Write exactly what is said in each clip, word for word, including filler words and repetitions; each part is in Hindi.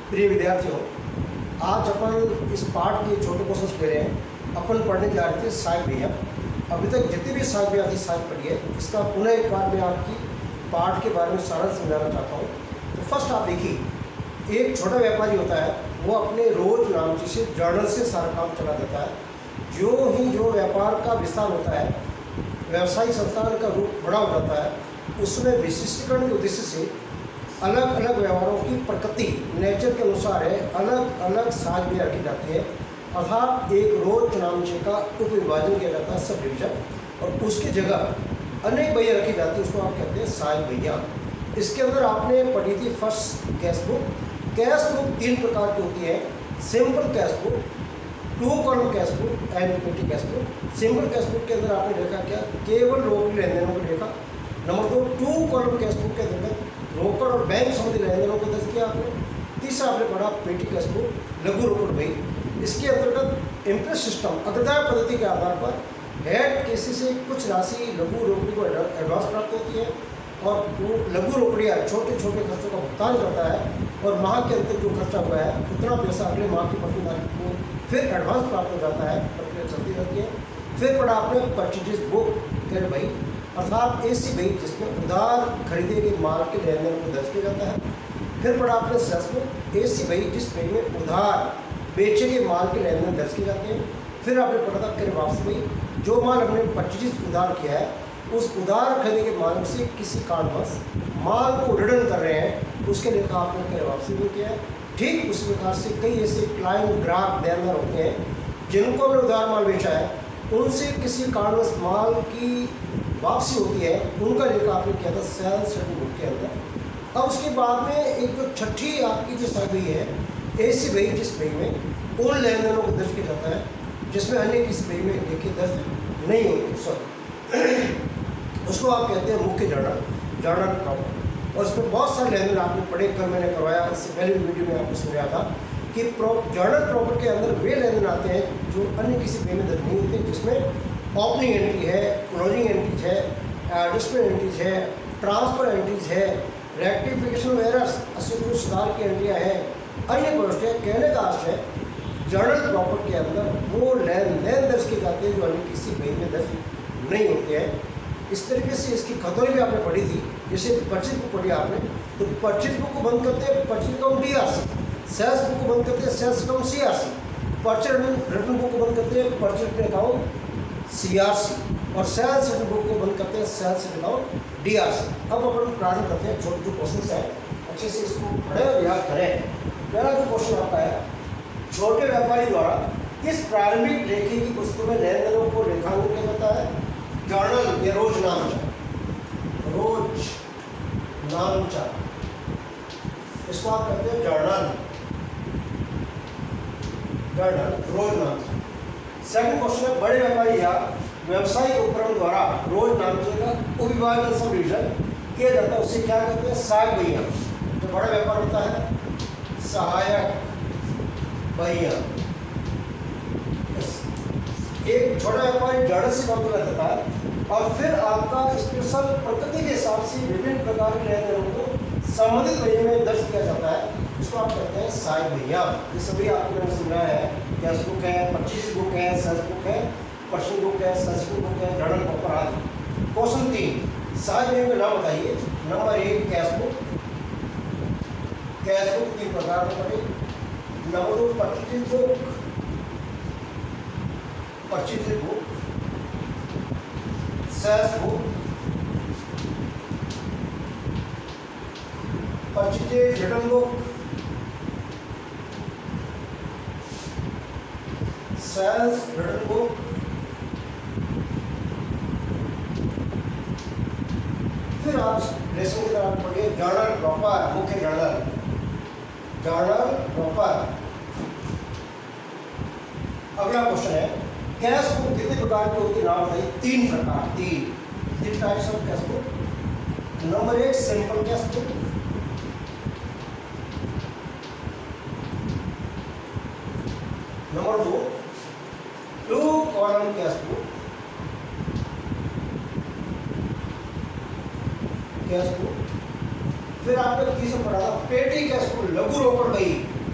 प्रिय विद्यार्थियों, आज अपन इस पाठ के छोटे क्वेश्चन ले रहे हैं। अपन पढ़ने जा रहे थे सहायक भैया। अभी तक जितनी भी सहायक भैया थी सहायक पढ़ी है, इसका पुनः एक बार मैं आपकी पाठ के बारे में सारा समझाना चाहता हूँ। तो फर्स्ट आप देखिए, एक छोटा व्यापारी होता है, वो अपने रोज नामची से जर्नल से सारा काम चला देता है। जो ही जो व्यापार का विस्तार होता है, व्यवसायिक संस्थान का रूप बड़ा हो जाता है, उसमें विशिष्टीकरण के उद्देश्य से अलग अलग व्यवहारों की प्रकृति नेचर के अनुसार है अलग अलग साज में रखी जाती है। अर्थात एक रोज नामचे का उप विभाजन किया जाता है, सब डिवीजन, और उसकी जगह अनेक भैया रखी जाती है, उसको आप कहते हैं सहायक भैया। इसके अंदर आपने पढ़ी थी first cash book. Cash book तीन प्रकार की होती है, simple cash book, two column cash book and petty cash book. Simple cash book के अंदर आपने देखा क्या, केवल रोकड़ लेन देनों को देखा। नंबर दो, टू कॉलम कैश बुक के अंतर्गत रोकड़ और बैंक संबंधी लेन देनों को दर्ज किया आपने। तीसरा आपने पढ़ा पेटी कैश बुक, लघु रोकड़ बही। इसके अंतर्गत इंटरेस्ट सिस्टम अग्रदाय पद्धति के आधार पर हेड किसी से कुछ राशि लघु रोकड़ी को एडवांस प्राप्त होती है और वो लघु रोकड़िया छोटे छोटे खर्चों का भुगतान करता है और माह के अंतर जो खर्चा हुआ है उतना पैसा अगले माह की प्रथम तारीख को फिर एडवांस प्राप्त हो जाता है। प्रक्रिया चलती रहती है। फिर पढ़ा आपने परचेज बुक कह भाई, अर्थात ऐसी बही जिसमें उधार खरीदे गए माल के लेन देन को दर्ज किया जाता है। फिर पढ़ा आपने सेल्स बुक, ऐसी बही जिस बही में उधार बेचे गए माल के लेन देन दर्ज किए जाते हैं। फिर आपने पढ़ा था क्रय वापसी बही, जो माल हमने परचेज उधार किया है उस उधार खरीदे के माल से किसी कारणवश माल को रिटर्न कर रहे हैं, उसके लेखा आपने क्रय वापसी भी किया है। ठीक उस प्रकार से कई ऐसे क्लाइंट ग्राहक देनदार होते हैं जिनको हमने उधार माल बेचा है, उनसे किसी कारणवश माल की वापसी होती है, उनका लेखा आपने किया था सेल्स बुक के अंदर। अब उसके बाद में एक जो छठी आपकी जो सहायक बही है, ऐसी बही जिस बही में उन लेन देनों को दर्ज किया जाता है जिसमें अन्य किसी बही में देखिए दर्ज नहीं होती, सॉरी उसको आप कहते हैं मुख्य जर्नल, जर्नल प्रॉपर। और इसमें बहुत सारे लेन देन आपने पढ़े, कर मैंने करवाया, इससे पहले भी वीडियो में आपको समझाया था कि जर्नल प्रॉपर के अंदर वे लेन देन आते हैं जो अन्य किसी बही में दर्ज नहीं होते, जिसमें ओपनिंग एंट्री है, क्लोजिंग एंट्रीज है, डिस्प्ले एंट्रीज है, ट्रांसफर एंट्रीज है, रेक्टिफिकेशन एरर्स, असुविधा सुधार की एंट्रियाँ हैं, अन्य प्रविष्टियाँ। कहने का अर्थ है जर्नल प्रॉपर के अंदर वो लेन देन दर्ज किए जाते हैं जो अन्य किसी बही में दर्ज नहीं होते हैं। इस तरीके से इसकी खतौनी भी आपने पढ़ी थी। जैसे परचेज बुक पढ़ी आपने, तो परचेज बुक को बंद करते हैं purchase account D R C, sales book को बंद करते हैं sales account C R C, purchase return book को बंद करते हैं purchase account C R C, और सेल्स रिटर्न बुक को बंद करते हैं sales account D R C. अब अपन प्रारंभ करते हैं, छोटे जो क्वेश्चन है अच्छे से इसको पढ़े और याद करें। पहला जो क्वेश्चन आपका है, छोटे व्यापारी द्वारा किस प्रारंभिक लेखे की पुस्तकों में लेन देनों को रेखांकित किया जाता है? जर्नल या रोज नामचा, रोज नामचा, इसको आप कहते हैं जर्नल, जर्नल रोज नामचा। सेकंड क्वेश्चन है, बड़े व्यापारी या व्यवसायिक उपक्रम द्वारा रोज नामचे का उपविभाजन सब डिवीजन किया जाता है, उससे क्या कहते हैं? सहायक भैया। जो बड़ा व्यापार होता है सहायक भैया। एक छोटा व्यापारी जर्नल से काम कर देता है और फिर आपका स्पेशल प्रकृति के हिसाब से विभिन्न प्रकार के लेन देनों को संबंधित भैया में दर्ज किया जाता है, इसको आप कहते हैं सहायक भैया। ये सभी आपको मैंने सुना है, कैश बुक है, परचेज बुक है, सेल्स बुक है, पर्सनल बुक है, सब्सिडी बुक है, जर्नल प्रॉपर आदि। क्वेश्चन तीन, सहायक भैया का नाम बताइए। नंबर एक कैश बुक, कैश बुक तीन प्रकार में पड़े। नंबर दो purchase book, purchase book, sales book, purchase return book, sales return book, फिर आप लेसन की तरफ पढ़िए जर्नल प्रॉपर, मुख्य जर्नल, जर्नल प्रॉपर। अगला क्वेश्चन है, कैश बुक कितने प्रकार की होती है? नाम बताइए। तीन प्रकार, तीन तीन types of cash book. Number एक सिंपल कैश बुक, नंबर दो two column cash book, cash book. फिर आपने तीसरा पढ़ा था पेटी कैश बुक, लघु रोकड़ बही,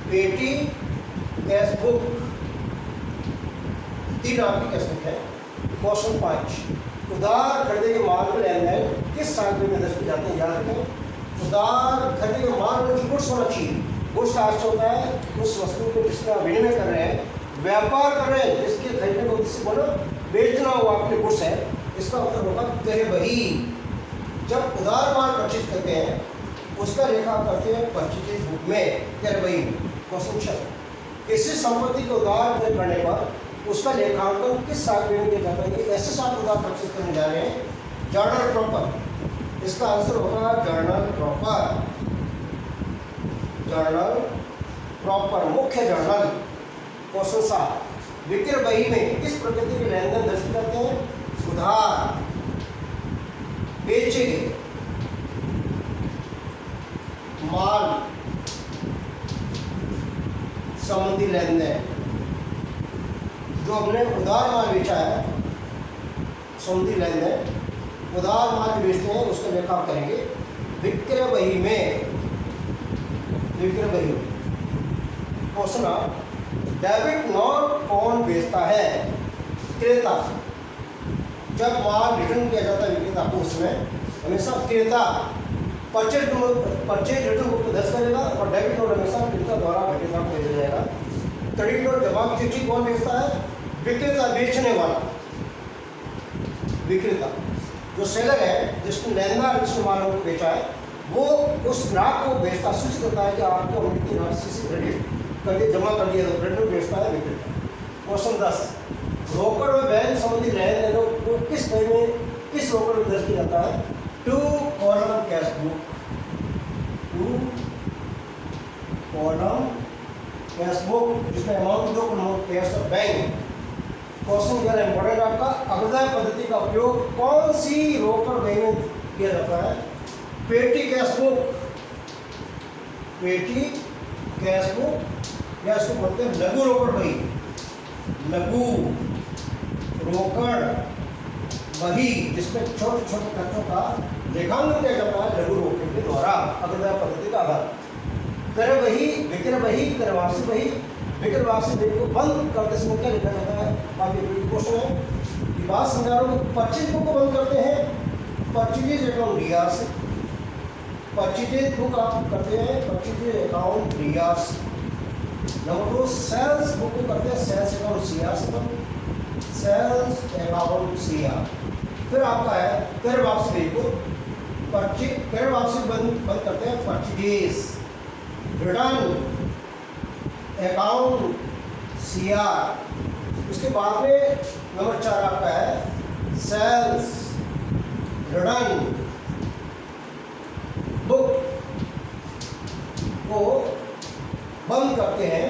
पेटी कैश बुक, तीन आपकी कैश बुक है। क्वेश्चन पाँच, उधार खरीदे गए माल के लेन देन किस साल में दर्ज किए जाते हैं? याद रखें, उधार खरीदे गए माल में गुड्स होना चाहिए। गुड्स का अर्थ होता है उस वस्तु को जिसका विनिमय कर रहे हैं, व्यापार कर रहे हैं, जिसके खरीदने को उद्देश्य बोलो बेचना हुआ आपके गुड्स है, इसका उत्तर होगा क्रय बही। जब उधार माल परचेज करते हैं उसका लेखा करते हैं परचेज बुक में, क्रय बही। क्वेश्चन छह, किसी संपत्ति को उधार क्रय करने पर उसका लेखांकन किस साल में किया जाता है? ऐसे साल उधार परचेज करने जा रहे हैं, जर्नल प्रॉपर। इसका आंसर होगा जर्नल प्रॉपर, जर्नल प्रॉपर, मुख्य जर्नल। क्वेश्चन सात, विक्रय बही में किस प्रकृति के लेन देन दर्ज करते हैं? उधार, बेचे गए माल संबंधी लेन देन। जो हमने उधार माल बेचा है संबंधी लेन देन, उधार माल बेचते हैं उसका लेखा करेंगे विक्रय बही में, विक्रय बही में। क्वेश्चन आठ, डेबिट नोट कौन बेचता है? क्रेता। जब माल रिटर्न किया जाता है विक्रेता को, उसमें हमेशा क्रेता परचेज परचेज रिटर्न बुक दर्ज करेगा और डेबिट नोट हमेशा क्रेता द्वारा विक्रेता को भेजा जाएगा। क्रेडिट नोट जमा की चिट्ठी कौन बेचता है? विक्रेता, बेचने वाला विक्रेता। जो सेलर है, जिसने लेनदार जिसने माल को बेचा है, वो उस ग्राहक को बेचता, सूचित करता है कि आपको हम इतनी राशि से क्रेडिट करके जमा कर दिया, तो क्रेडिट बेचता है विक्रेता। क्वेश्चन दस, रोकड़ व बैंक संबंधी लेन देनों को किस बही में, किस रोकड़ में दर्ज किया जाता है? Two column cash book, two column cash book, जिसमें अमाउंट दो अमाउंट कैश और बैंक। क्वेश्चन क्या है इंपॉर्टेंट आपका, अग्रदाय पद्धति का उपयोग कौन सी रोकड़ बही में किया जाता है? Petty cash book, petty cash book, या इसको बोलते हैं लघु रोकड़ बही, लघु रोकड़ बही, जिसमें छोटे छोटे खर्चों का लेखांकन किया जाता है लघु रोकड़ के द्वारा, अग्रदाय पद्धति का आधार। क्रय बही, विक्रय बही, क्रय वापसी बही। विक्रय वापसी बही को बंद करते समय क्या लिखा जाता है? काफी क्वेश्चन है, बात समझा रहा हूँ। परचेज बुक को बंद करते हैं परचेज अकाउंट रिया से, परचेज बुक आप करते हैं परचेज अकाउंट रिया से। नंबर दो, सेल्स बुक को करते हैं सेल्स अकाउंट सीआर से, सेल्स अकाउंट सीआर। फिर आपका है क्रय वापसी बही को परचेज, क्रय वापसी बंद बंद करते हैं परचेज रिटर्न अकाउंट सीआर। उसके बाद में नंबर चार आपका है सेल्स रिटर्न बुक को बंद करते हैं,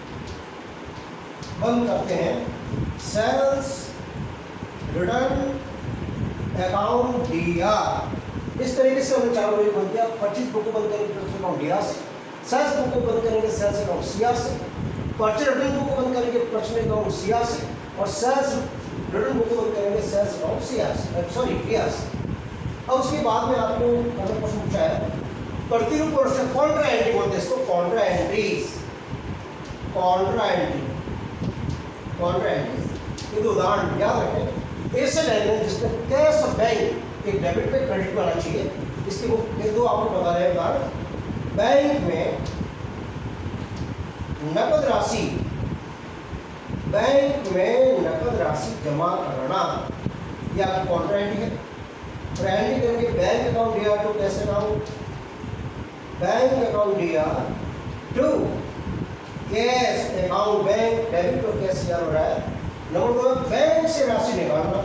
बंद करते हैं सेल्स रिटर्न अकाउंट डीआर। इस तरीके से हमने चारों बही बंद किया। परचेज बुक को बंद करेंगे अकाउंट डीआर से, सेल्स बुक को बंद करेंगे सेल्स अकाउंट सीआर से, परचेज रिटर्न बुक को बंद करेंगे परचेज अकाउंट सीआर से, और सेल्स रिटर्न बुक को बंद करेंगे सेल्स अकाउंट सीआर से, सॉरी डीआर से। अब उसके बाद में आपको अगला प्रश्न पूछा है प्रतिरूप प्रश्न, कॉन्ट्रा एंट्री बोलते हैं इसको, contra entries, contra entry, contra entries. ये दो उदाहरण याद रखें। ऐसे लेन देन जिसमें कैश और बैंक एक डेबिट पे क्रेडिट में आना चाहिए, इसके वो ये दो आपको बता रहे हैं। बैंक में नकद राशि, बैंक में नकद राशि जमा करना, यह आपकी कॉन्ट्रा एंट्री है। और एंट्री करेंगे bank account DR to cash account, bank account DR to cash account, bank debit और कैश सीआर हो रहा है। नंबर दो, बैंक से राशि निकालना,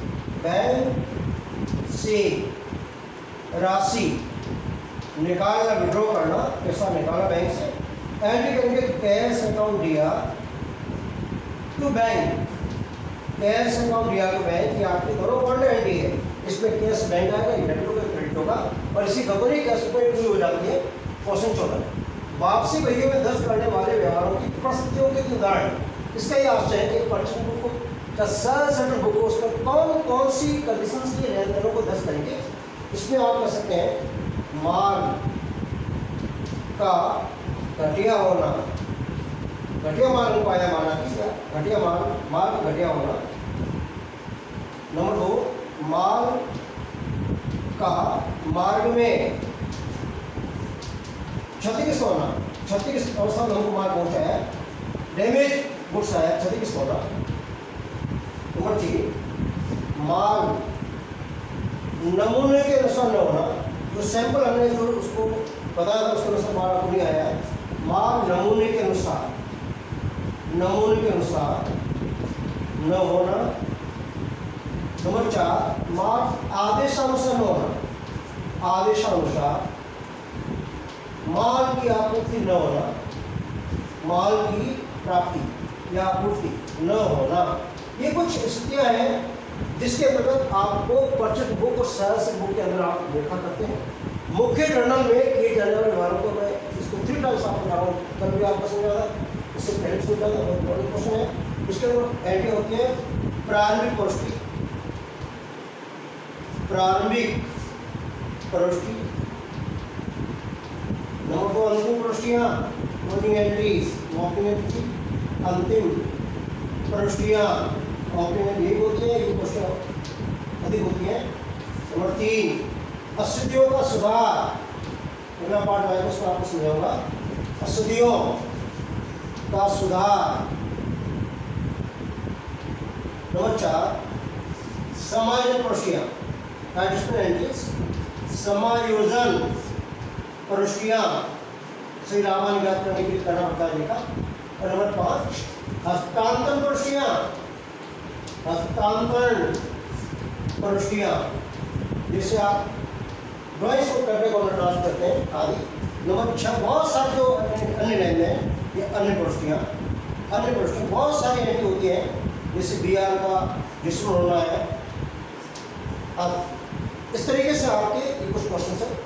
बैंक से राशि निकालना, विड्रॉ करना, पैसा निकालना बैंक से। एंट्री करेंगे cash account DR to bank, cash account DR to bank, ये आपकी दोनों कॉन्ट्रा एंट्री है। इसमें कैश बैंक आएगा, डेबिट होगा, क्रेडिट होगा, और इसी कंपनी कैश पे एंट्री हो जाती है। क्वेश्चन चौदह, वापसी बहियों में दर्ज करने वाले व्यवहारों की परिस्थितियों के उदाहरण। इसका ये आशय है कि परचेज बुक को, सेल्स रिटर्न बुक को, उस पर कौन कौन सी कंडीशंस के लेन देनों को दर्ज करेंगे। इसमें आप कह सकते हैं माल का घटिया होना, घटिया माल हमको आया माना कि घटिया माल, माल का घटिया होना। नंबर दो, माल का मार्ग में क्षतिग्रस्त होना, क्षतिग्रस्त अवस्था में हमको माल पहुंचा है, डैमेज गुड्स आया, क्षतिग्रस्त होना। नंबर तीन, माल नमूने के अनुसार न होना, जो सैंपल हमने जो उसको बताया था उसके अनुसार माल आपको नहीं आया है। माल नमूने के अनुसार, नमूने के अनुसार न होना। नंबर चार, माल आदेशानुसार न होना, आदेशानुसार माल की आपूर्ति न होना, माल की प्राप्ति या आपूर्ति न होना। ये कुछ स्थितियां हैं जिसके अंतर्गत आपको परचेज बुक और सेल्स बुक के अंदर आप देखा करते हैं। मुख्य जर्नल में किए जाने वाले व्यवहारों को मैं इसको थ्री टाइम्स आपको बता रहा हूँ, कल भी आपको समझा था, इससे पहले समझा था, बहुत बड़ी क्वेश्चन है। इसके अंदर एंट्री होती है प्रारंभिक प्रविष्टि, प्रारंभिक प्रविष्टि। नंबर दो, अंतिम प्रविष्टियाँ, क्लोजिंग एंट्रीज, ओपनिंग एंट्री, अंतिम प्रविष्टियाँ, ओपनिंग एंट्री होती है, ये क्वेश्चन अधिक होती है। नंबर तीन, अस्थितियों का सुधार, अगला पार्ट आएगा उसको आपको समझाऊंगा। अस्थितियों का सुधार। नंबर चार, समायोजन प्रविष्टियाँ, एडिशनल एंट्रीज, समायोजन प्रविष्टियाँ, सही लाभ निकाल करने के लिए करना पड़ता है देखा। और नंबर पाँच, हस्तांतरण प्रविष्टियाँ, हस्तांतरण प्रविष्टियाँ, जिससे आप ड्राइंग्स को करने को ट्रांसफर करते हैं आदि। नंबर छः, बहुत सारे जो अन्य लेन हैं, ये अन्य प्रविष्टियाँ, अन्य प्रविष्टियाँ बहुत सारी एंट्री होती हैं, जैसे बी आर का डिस्ट्रीब्यूट होना है। अब इस तरीके से आपके ये कुछ क्वेश्चन है।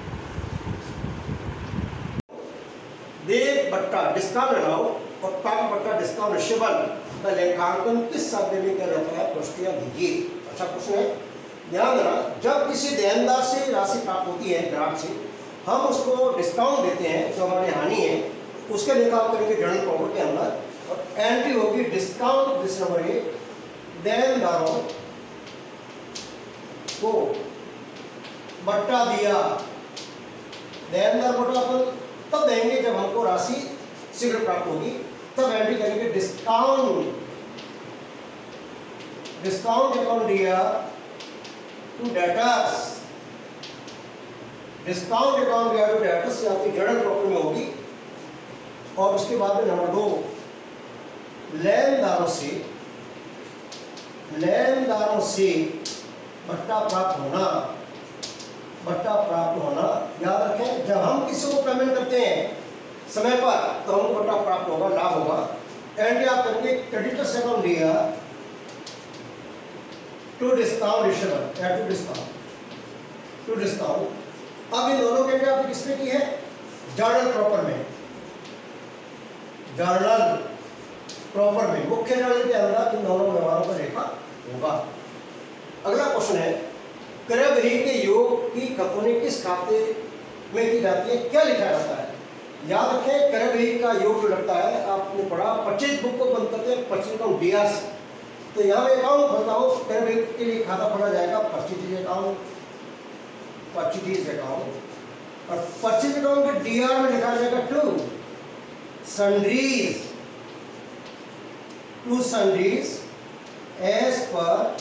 देय बट्टा डिस्काउंट अलाउड और प्राप्त बट्टा डिस्काउंट रिसीवेबल का लेखांकन किस साधन में किया जाता है, प्रविष्टियाँ दीजिए। अच्छा क्वेश्चन है, ध्यान देना, जब किसी देनदार से राशि प्राप्त होती है ग्राहक से, हम उसको डिस्काउंट देते हैं जो हमारी हानि है, उसके लिए काम करेंगे जर्नल प्रॉपर्टी के अंदर, और एंट्री होगी डिस्काउंट दिस नंबर ए, देनदारों को बट्टा दिया। देनदार बट्टा अपन तब देंगे जब हमको राशि शीघ्र प्राप्त होगी, तब एंट्री करेंगे डिस्काउंट, डिस्काउंट अकाउंट दिया टू डेटर्स, डिस्काउंट अकाउंट दिया टू डेटर्स आपकी जर्नल प्रॉपर्टी में होगी। और उसके बाद में नंबर दो, लेनदारों से, लेनदारों से बट्टा प्राप्त होना, बट्टा प्राप्त होना। याद रखें, जब हम किसी को पेमेंट करते हैं समय पर तो हमको बट्टा प्राप्त होगा, लाभ होगा। एंट्री आप करेंगे क्रेडिटर्स अकाउंट दिया टू डिस्काउंट रिसीवेबल, या टू डिस्काउंट, टू डिस्काउंट। अब इन दोनों के आपने किसमें की है, जर्नल प्रॉपर में, जर्नल प्रॉपर में, मुख्य जर्नल के अंदर इन दोनों व्यवहारों का रेखा होगा। अगला क्वेश्चन है, क्रय बही के योग की खतौनी किस खाते में की जाती है, क्या लिखा जाता है। याद रखें, क्रय बही का योग जो लगता है, आपने पढ़ा परचेज बुक को बंद करते हैं परचेज अकाउंट डीआर से, तो यहाँ पे अकाउंट खोलता हूँ, क्रय बही के लिए खाता खोला जाएगा परचेज अकाउंट, परचेज अकाउंट, और परचेज अकाउंट के डीआर में लिखा जाएगा to sundries, to sundries as per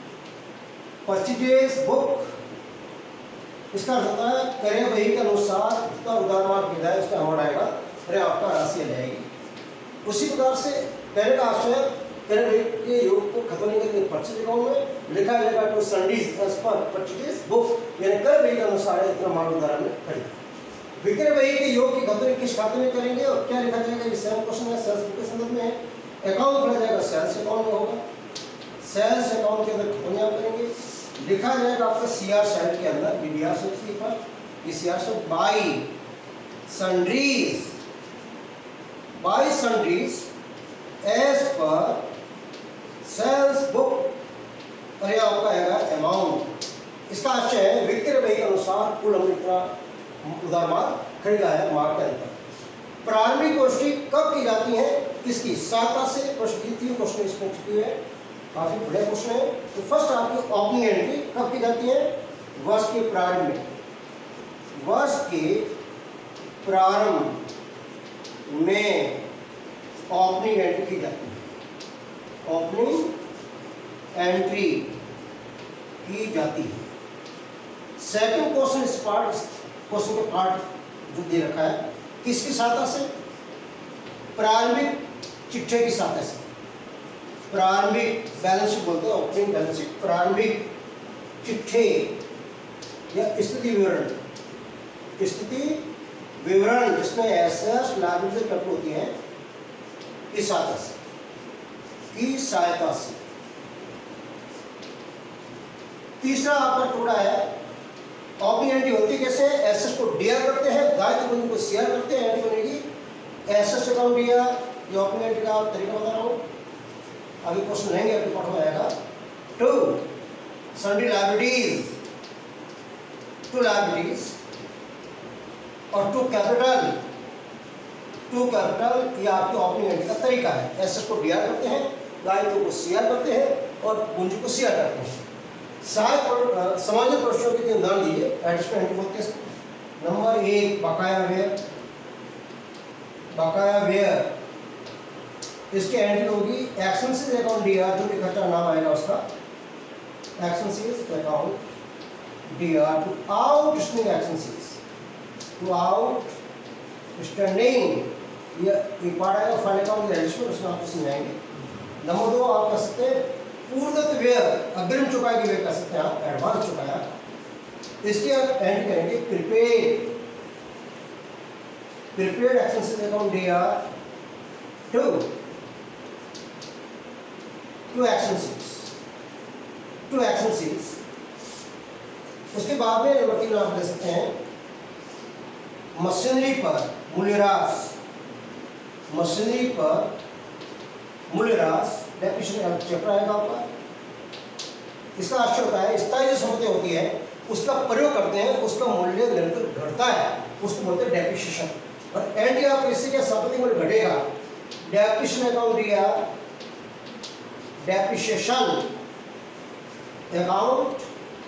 purchase book. इसका अर्थ होता है क्रय बही के अनुसार जितना उधार माल खरीदा है उसका अमाउंट आएगा, अरे आपका राशि आ जाएगी। उसी प्रकार से कहने का आशय, क्रय बही के योग को खत्म नहीं करके परचेज अकाउंट में लिखा जाएगा to sundries as per purchase book, यानी क्रय बही के अनुसार इतना माल उधार में खरीदा। विक्रय बही के योग की खतौनी किस खाते में करेंगे और क्या लिखा जाएगा, ये सेम क्वेश्चन है, सेल्स बुक के संदर्भ में है। अकाउंट खोला जाएगा सेल्स अकाउंट में होगा, सेल्स अकाउंट के अंदर खतौनी आप करेंगे, लिखा जाएगा आपका सीआर साइड के अंदर, बीडीआर से पर सीआर से by sundries, by sundries as per sales book, और यह आपका आएगा अमाउंट। इसका आशय है विक्रय बही के अनुसार कुल हमने इतना उधार माल खरीदा है माल के अंदर। प्रारंभिक प्रविष्टि कब की जाती है? इसकी सहायता से। प्रश्न तीन क्वेश्चन इसमें चुकी है, काफी बड़े क्वेश्चन है। तो फर्स्ट आपकी ओपनिंग एंट्री कब की जाती है? वर्ष के प्रारंभ में, वर्ष के प्रारंभ में ओपनिंग एंट्री की जाती है, ओपनिंग एंट्री की जाती है। सेकंड क्वेश्चन इस पार्ट क्वेश्चन के पार्ट जो दे रखा है, किसकी सहायता से? प्रारंभिक चिट्ठे की सहायता से। प्रारंभिक बैलेंस शीट बोलते हैं, ओपनिंग बैलेंस शीट। प्रारंभिक चिट्ठे या स्थिति विवरण, स्थिति विवरण जिसमें एसेट्स लायबिलिटी कट होती है, की सहायता से, की सहायता से। तीसरा आपका टुकड़ा है ओपनिंग एंट्री होती है कैसे? एसेट्स को डियर करते हैं, दायित्व बंधु को शेयर करते हैं, एंट्री बनेगी एसेट्स अकाउंट डियर। ये ओपनिंग एंट्री का तरीका बता रहा हूँ, अभी क्वेश्चन लेंगे, अभी पाठ में आएगा। To sundry liabilities, to liabilities और टू कैपिटल, टू कैपिटल, ये आपकी ओपनिंग एंट्री का तरीका है। एसेट्स को डियर करते हैं, दायित्व को शेयर करते हैं और पूंजी को शेयर करते हैं। सहायक सामाजिक प्रश्नों के तीन उदाहरण दीजिए। एडिशनल एंट्री बोलते हैं। नंबर एक बकाया व्यय, बकाया व्यय, इसकी एंट्री होगी एक्सपेंसेस अकाउंट डियर, जो भी खर्चा नाम आएगा उसका, expenses account dear to outstanding expenses, to outstanding, ये एक पार्ट आएगा फाइनल अकाउंट एडिशनल, उसमें आपको समझाएंगे। नंबर दो आप कह सकते हैं पूर्वगत व्यय, अग्रिम चुकाई की व्यय कर सकते हैं आप, एडवांस चुकाया, इसके आप एंड करेंगे prepaid, prepaid expenses account dear to to expenses, to expenses. उसके बाद में नंबर तीन आप ले सकते हैं मशीनरी पर मूल्यह्रास, मशीनरी पर मूल्यह्रास, डेप्रिसिएशन चैप्टर आएगा आपका। इसका आशय होता है स्थायी जो संपत्ति होती है उसका प्रयोग करते हैं, उसका मूल्य निरंतर घटता है, उसको बोलते हैं डेप्रिसिएशन। और एंड या किसी के संपत्ति मूल्य घटेगा, डेप्रिसिएशन अकाउंट दिया, डेप्रिसिएशन अकाउंट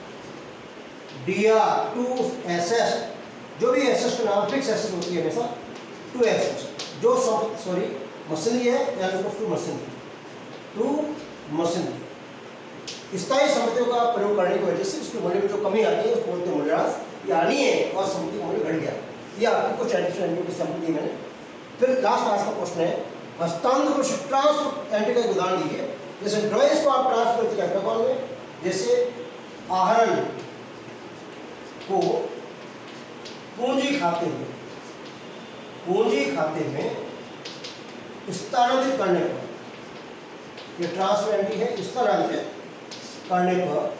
दिया टू एसेट, जो भी एसेट का नाम फिक्स एसेट होती है हमेशा, टू एसेट, जो संपत्ति सॉरी मशीनरी है या टू मशीनरी, टू मशीनरी। स्थायी संपत्तियों का प्रयोग करने की वजह से उसके मूल्य में जो कमी आती है उसको बोलते हैं मूल्यह्रास, ये आनी है और संपत्ति मूल्य घट गया। ये आपकी कुछ एडिशनल की संपत्ति मैंने। फिर लास्ट आज का क्वेश्चन है हस्तांतरण को ट्रांसफर एंट्री का एक उदाहरण दीजिए। जैसे ड्रॉइंग्स को आप ट्रांसफर करते हैं अकाउंट में, जैसे आहरण को पूंजी खाते में, पूंजी खाते में स्थानांतरित करने पर, ये ट्रांसफर एंट्री है, स्थानांतरित करने पर।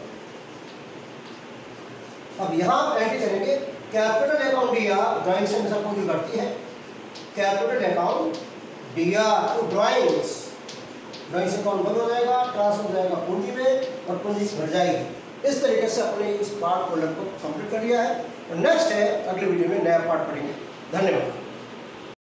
अब यहां एंट्री करेंगे कैपिटल अकाउंट दिया, ड्राइंग से हमेशा पूंजी घटती है, कैपिटल अकाउंट दिया तो ड्राइंग्स, ड्राइंग्स अकाउंट बंद हो जाएगा, ट्रांसफर हो जाएगा पूंजी में और पूंजी घट जाएगी। इस तरीके से अपने इस पार्ट को लगभग कंप्लीट कर लिया है। और नेक्स्ट है अगले वीडियो में नया पार्ट पढ़ेंगे। धन्यवाद।